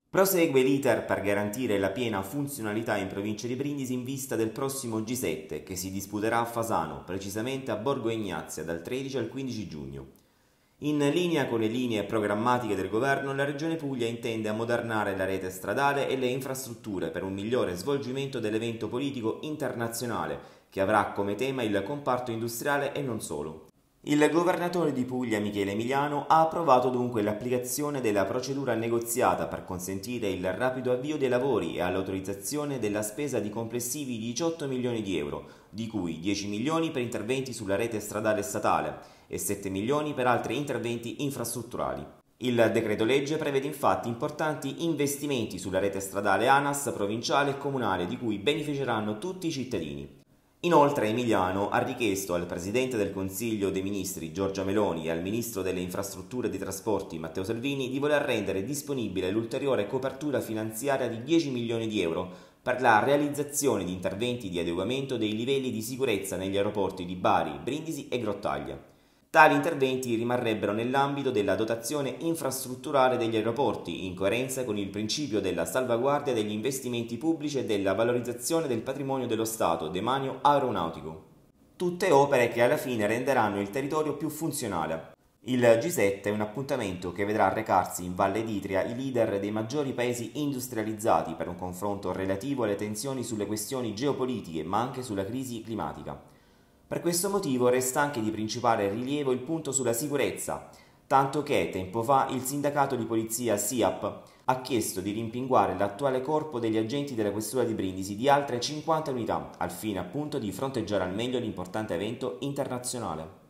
Prosegue l'iter per garantire la piena funzionalità in provincia di Brindisi in vista del prossimo G7 che si disputerà a Fasano, precisamente a Borgo Ignazia, dal 13 al 15 giugno. In linea con le linee programmatiche del governo, la Regione Puglia intende ammodernare la rete stradale e le infrastrutture per un migliore svolgimento dell'evento politico internazionale che avrà come tema il comparto industriale e non solo. Il governatore di Puglia Michele Emiliano ha approvato dunque l'applicazione della procedura negoziata per consentire il rapido avvio dei lavori e all'autorizzazione della spesa di complessivi 18 milioni di euro, di cui 10 milioni per interventi sulla rete stradale statale e 7 milioni per altri interventi infrastrutturali. Il decreto legge prevede infatti importanti investimenti sulla rete stradale ANAS provinciale e comunale di cui beneficeranno tutti i cittadini. Inoltre Emiliano ha richiesto al Presidente del Consiglio dei Ministri Giorgia Meloni e al Ministro delle Infrastrutture e dei Trasporti Matteo Salvini di voler rendere disponibile l'ulteriore copertura finanziaria di 10 milioni di euro per la realizzazione di interventi di adeguamento dei livelli di sicurezza negli aeroporti di Bari, Brindisi e Grottaglia. Tali interventi rimarrebbero nell'ambito della dotazione infrastrutturale degli aeroporti, in coerenza con il principio della salvaguardia degli investimenti pubblici e della valorizzazione del patrimonio dello Stato demanio aeronautico. Tutte opere che alla fine renderanno il territorio più funzionale. Il G7 è un appuntamento che vedrà recarsi in Valle d'Itria i leader dei maggiori paesi industrializzati per un confronto relativo alle tensioni sulle questioni geopolitiche ma anche sulla crisi climatica. Per questo motivo resta anche di principale rilievo il punto sulla sicurezza, tanto che tempo fa il sindacato di polizia SIAP ha chiesto di rimpinguare l'attuale corpo degli agenti della questura di Brindisi di altre 50 unità, al fine appunto di fronteggiare al meglio l'importante evento internazionale.